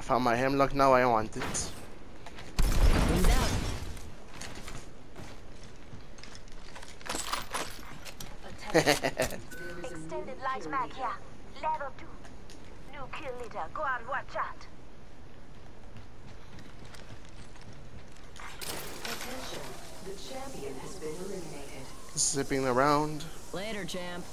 found my hemlock, now I want it. Wings out. Extended light mag here. Level 2. New kill leader. Go on, watch out. Attention. The champion has been eliminated. Zipping around. Later, champ.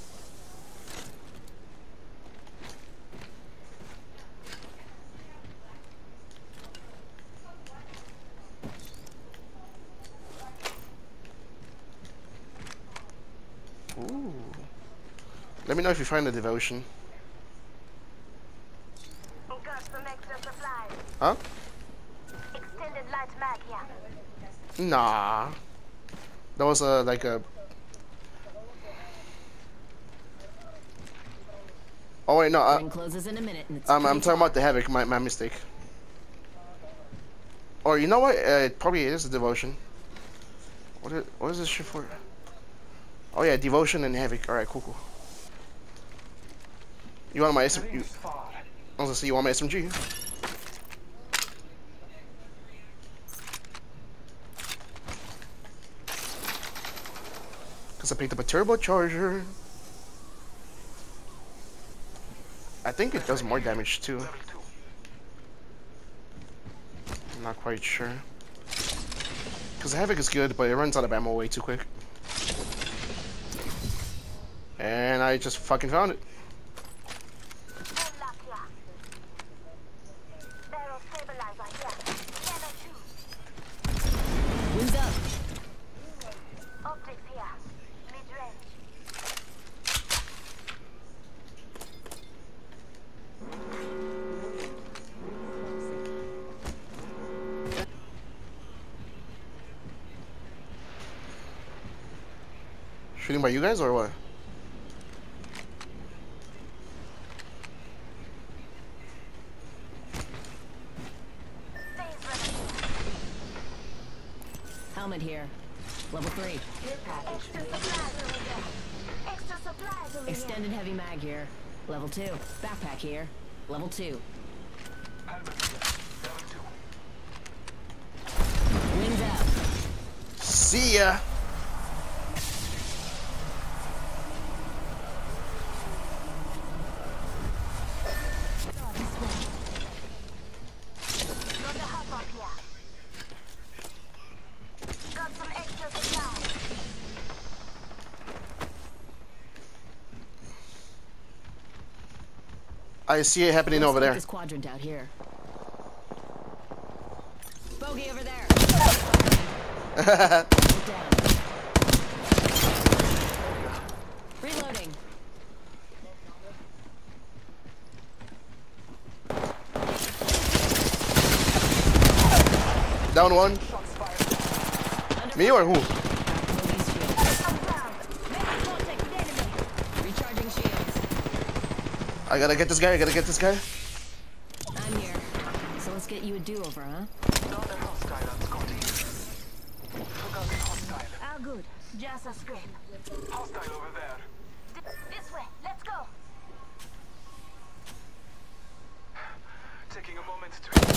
Ooh. Let me know if you find the devotion. Got some extra supplies. Huh? Extended light mag here. Nah. That was like a. Oh wait, no. Ring closes in a minute, and it's I'm pretty talking far. about the Havoc. My mistake. Or you know what? It probably is a devotion. What is this shit for? Oh yeah, devotion and Havoc. All right, cool. You want my SMG? I was gonna say, you want my SMG? Cause I picked up a turbocharger. I think it does more damage too. I'm not quite sure. Cause Havoc is good, but it runs out of ammo way too quick. And I just fucking found it. Hemlock here. Barrel stabilizer here. Level 2. Wings up. Optics here. Mid-range. Shooting by you guys or what? Helmet here. Level 3. Care package. Extra supplies over there. Extra supplies over Extended heavy mag here. Level 2. Backpack here. Level 2. Wings out. See ya. Got a hop up here. Got some extra supplies. I see it happening over there. This quadrant out here. Bogey over there. Down. Reloading. Down one. Me or who? Bogey's shield. I'm down. Make contact with enemy. Recharging shields. I gotta get this guy. I'm here. So let's get you a do-over, huh? All good. Just a scrape. Hostile over there. This way. Let's go. Taking a moment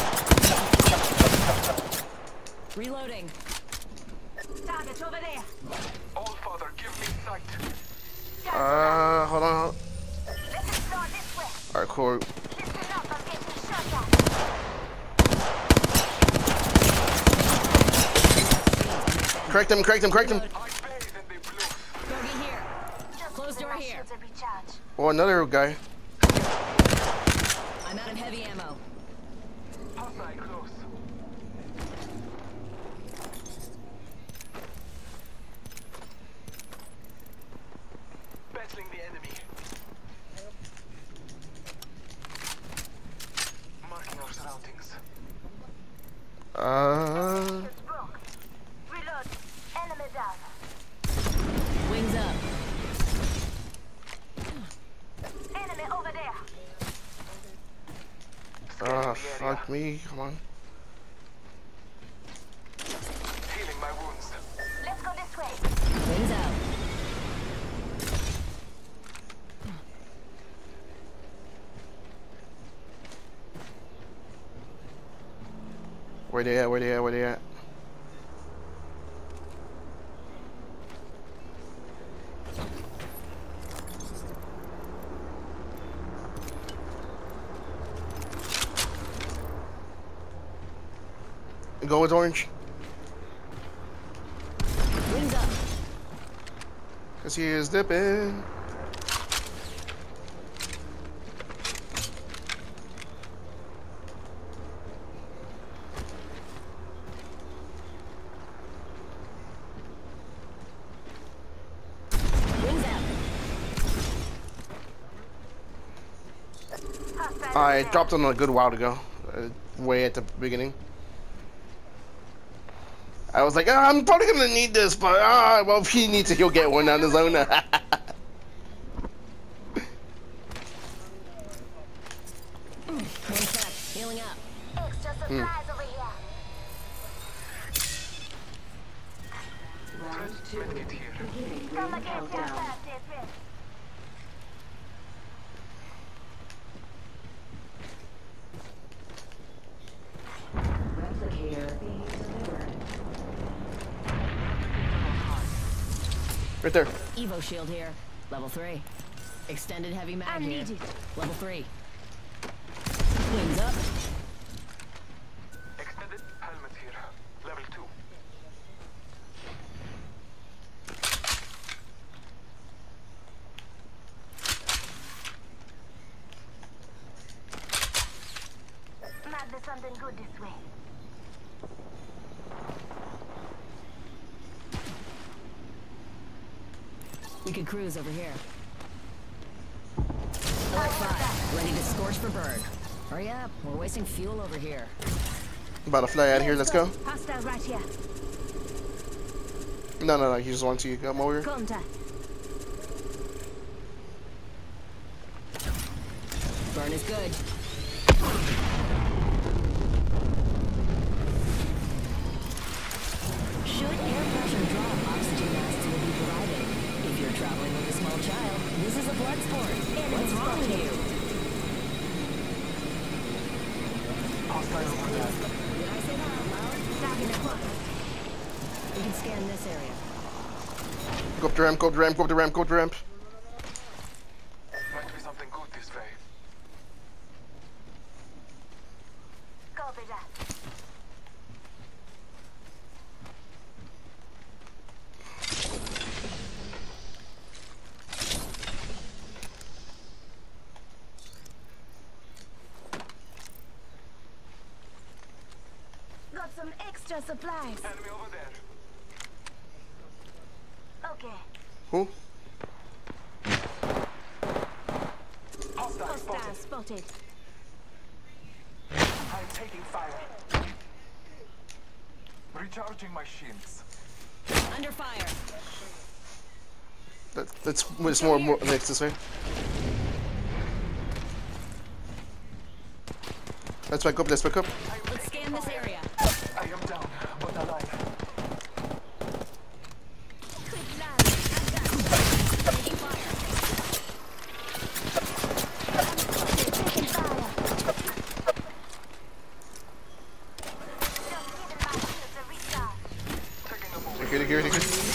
to. Reloading. Target over there. All Father, give me sight. Hold on. Let's explore this way. Alright, cool. Listen up. I'm getting shot at. Correct him. I bathe in the blue. Bogey here. Just Close giving door my here. shields a recharge. Oh, another guy. I'm out of heavy ammo. Hostile close. Battling the enemy. Marking our surroundings. Shields broke. Reload. Enemy down. Wings up. Enemy over there. Fuck me. Come on. Healing my wounds. Let's go this way. Wings out. Where they at? Where they at? Where they at? Go with orange. Wings up. Cause he is dipping. Wings out. I dropped on a good while ago, way at the beginning. I was like, I'm probably gonna need this, but well, if he needs it, he'll get one on his own. Wings up. Healing up. Extra supplies over here. Round 2. Medkit here. Beginning Come ring again, countdown. fast, friend. Replicator being delivered. Right there. Evo shield here. Level 3. Extended heavy mag I here. need it. Level 3. Wings up. Extended helmet here. Level 2. Might be something good this way. We could cruise over here. Alert 5. Ready to scorch for bird. Hurry up. We're wasting fuel over here. About to fly out of here. Let's go. Hostiles right here. No. He just wants you to come over here. Contact. Burn is good. Should air pressure drop, oxygen masks will be provided. If you're traveling with a small child, this is a blood sport. What's wrong with you? Hostile over there. Did I say that out loud? Target acquired. We can scan this area. Go up the ramp. Go up the ramp. Go up the ramp. Go up the ramp. Might be something good this way. Copy that. Got some extra supplies. Enemy over there. Okay. Who? Hostile Hostile spotted. spotted. I'm taking fire. Recharging my shields. Under fire. It's more next this way. Let's back up. Let's back up. Let's scan this area. I am down, but alive. Quick land. Taking fire. Taking fire. Just giving my shields a recharge. Taking a moment. Take it.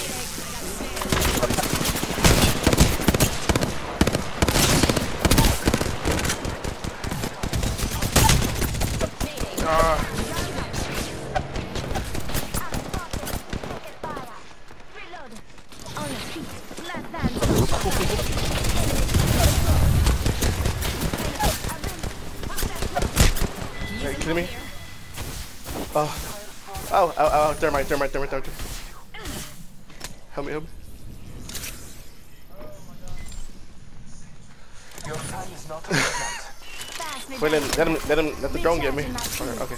Are you kidding me? Oh, thermite. Help me. Your time is not up yet. Wait, let the drone get me. Okay.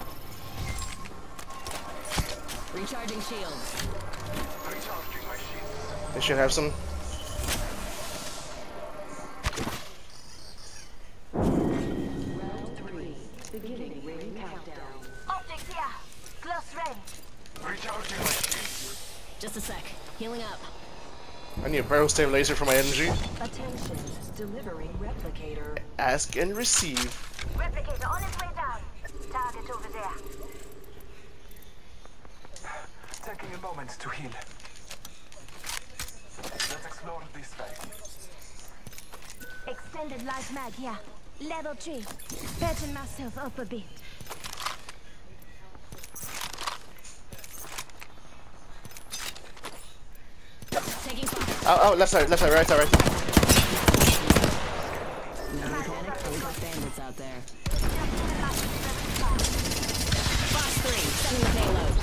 Recharging shields. Recharging my shields. They should have some. Round 3. Beginning ring countdown. Optics here. Close range. Recharging my shields. Just a sec. Healing up. I need a barrel stave laser for my energy. Attention. Delivering replicator. Ask and receive. Replicator on its way down. Target over there. moment to heal. Let's explore this way. Extended life mag, yeah. Level 3. Patching myself up a bit. Taking fire. Oh, left side, right side, right. No panic, we got bandits out there. Boss 3, sending the payload.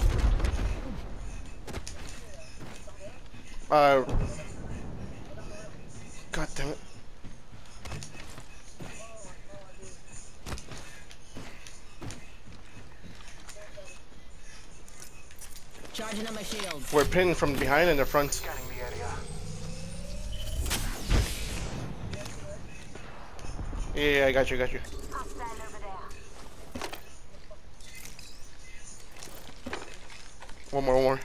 God damn it. Charging on my shields. We're pinned from behind and the front. Scanning the area. Yeah, I got you. Hostile over there. One more.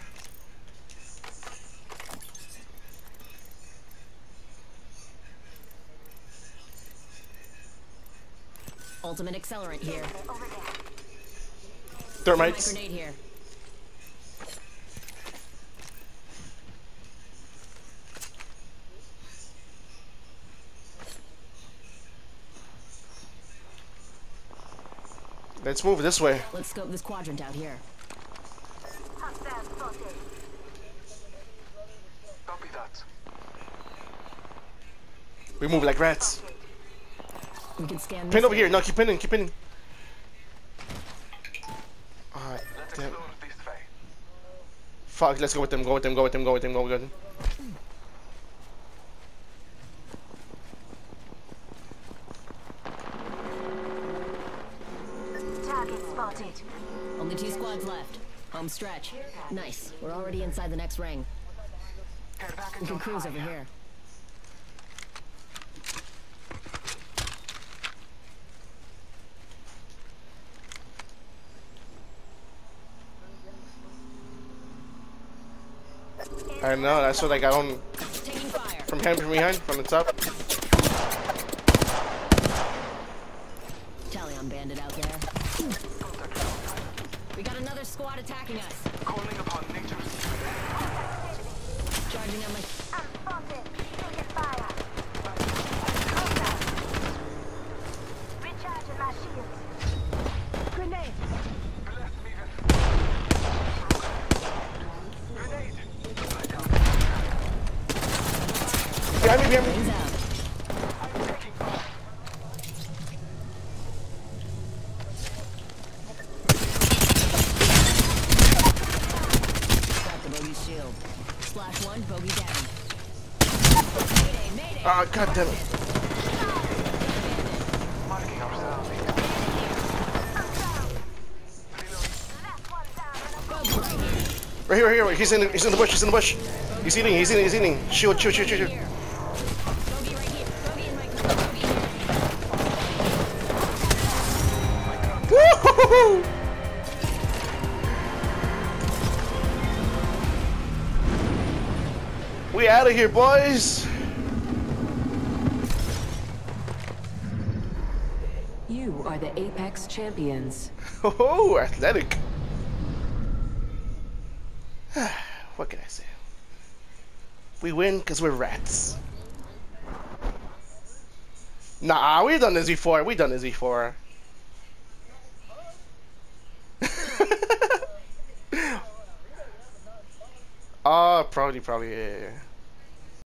Ultimate accelerant here. Over there. Thermites. Grenade here. Let's move this way. Let's scope this quadrant out here. Hostile spotted. Copy that. We move like rats. We can scan Pin this over here. area. No, keep pinning. Let's Damn. explore this way. Fuck, let's go with them. Go with them. Target spotted. Only 2 squads left. Home stretch. Nice. We're already inside the next ring. Care We package can on cruise fire. over here. I know. That's what I got on Taking fire. from behind, from the top. Talion bandit out there. We got another squad attacking us. Calling upon nature's Charging on my... I'm spotted. Taking fire. Hostile. Recharging my shields. Grenade. bless me Grenade! Behind me. Rings out. I'm taking fire. Got the bogey shield. Splash 1, bogey down. Mayday. Ah, god damn it. Marking our surroundings. Last one down and I'm Bogey right here. Right here. He's in the bush. He's eating. Shield. Here. Bogey right here. Bogey in my... Bogey here. Woo-hoo-hoo-hoo! We out of here, boys. You are the Apex Champions. Oh, athletic. What can I say? We win because we're rats. Nah, we've done this before. Probably, yeah.